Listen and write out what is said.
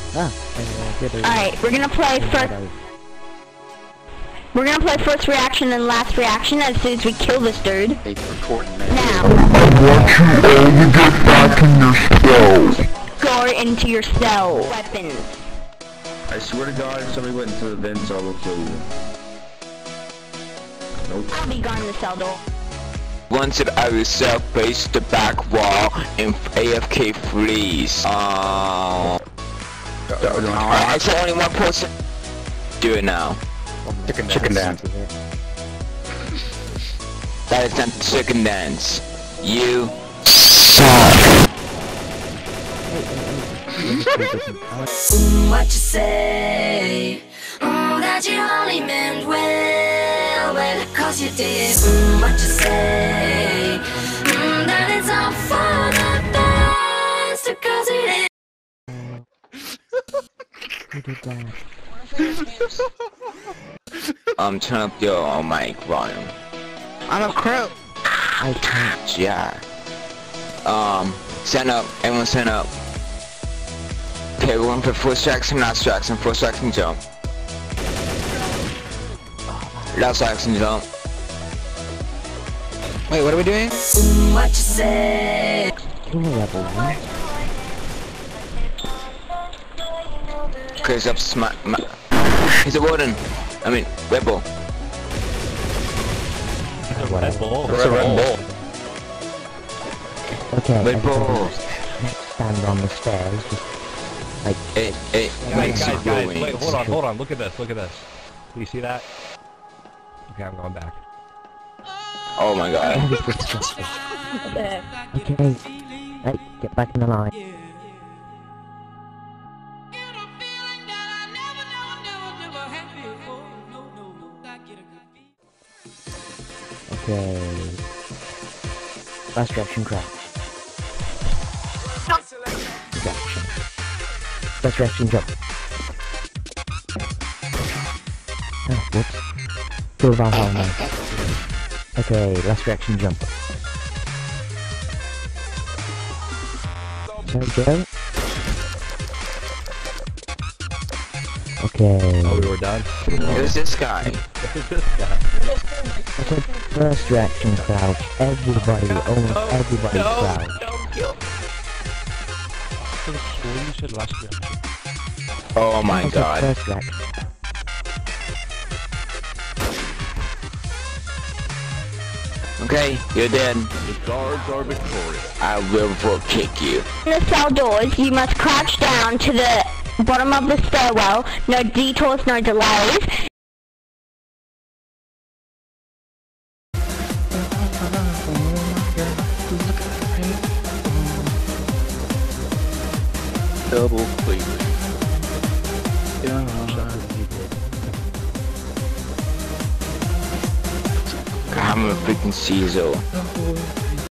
Alright, we're gonna play first. We're gonna play first reaction and last reaction as soon as we kill this dude. Now. I want you all to get back in your cells. Go into your cell. Weapons. I swear to God, if somebody went into the vents, I will kill you. Nope. I'll be gone in the cell door. Once it out yourself, face the back wall and AFK freeze. It's only one person. Do it now. Chicken dance. That is not the chicken dance. You suck. What you say? That you only meant well, cause you did. What you say? That it's all for the best, cause it is. Who did that? Turn up your mic volume. I'm a crow. I can't. Yeah. Stand up. Everyone stand up. Okay, we're going for first action, last action. First action, jump. Last action, jump. Wait, what are we doing? What you say? Kill a rebel, man. Okay, he's up he's a warden. I mean, rebel. It's a Red Bull. Okay, Red Bull. Next stand on the stairs, just like... It makes you Guys, going. wait, hold on, look at this. Do you see that? Okay, I'm going back. Oh my god. Okay, hey, get back in the line. Okay. Last reaction, crouch. Reaction. Last reaction, jump. Oh, whoops. Go Valhalla now. Okay, last reaction, jump. There we go. Okay. Oh, we were done? Who's this guy? Who's this guy? I said first reaction, crouch. Everybody, almost everybody crouch. Don't kill me. You said last reaction. Oh my I said god. first reaction. Okay, you're dead. The guards are victorious. I will kick you. In the cell doors, you must crouch down to the bottom of the stairwell. No detours, no delays. Double clear. I'm a freaking Caesar.